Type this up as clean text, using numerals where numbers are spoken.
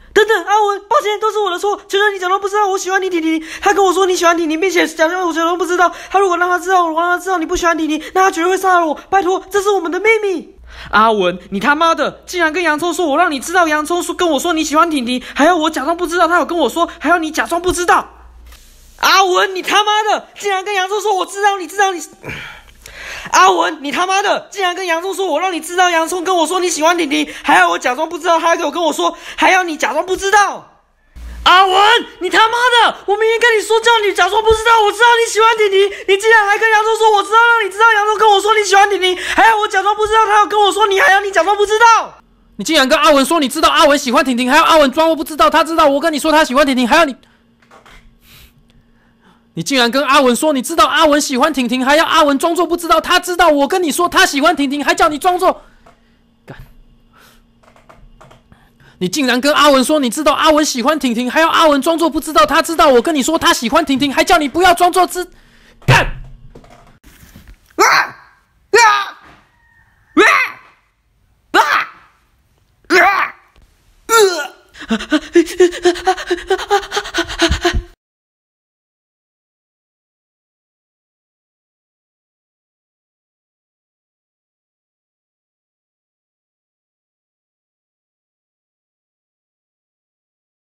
等等，阿文，抱歉，都是我的错，求求你假装不知道我喜欢你婷婷。他跟我说你喜欢婷婷，并且假装我假装不知道。他如果让他知道你不喜欢婷婷，那他绝对会杀了我。拜托，这是我们的秘密。阿文，你他妈的竟然跟洋葱说我让你知道，洋葱说跟我说你喜欢婷婷，还要我假装不知道，他有跟我说还要你假装不知道。阿文，你他妈的竟然跟洋葱说我知道你。阿文，你他妈的竟然跟洋葱说我让你知道，洋葱跟我说你喜欢婷婷，还要我假装不知道，还要跟我说还要你假装不知道。阿文，你他妈的，我明明跟你说叫你假装不知道，我知道你喜欢婷婷，你竟然还跟洋葱说我知道让你知道，洋葱跟我说你喜欢婷婷，还要我假装不知道，他要跟我说你还要你假装不知道。 你竟然跟阿文说你知道阿文喜欢婷婷，还要阿文装作不知道，他知道我跟你说他喜欢婷婷，还要你竟然跟阿文说你知道阿文喜欢婷婷，还要阿文装作不知道，他知道我跟你说他喜欢婷婷，还叫你装作干。你竟然跟阿文说你知道阿文喜欢婷婷，还要阿文装作不知道，他知道我跟你说他喜欢婷婷，还叫你不要装作干。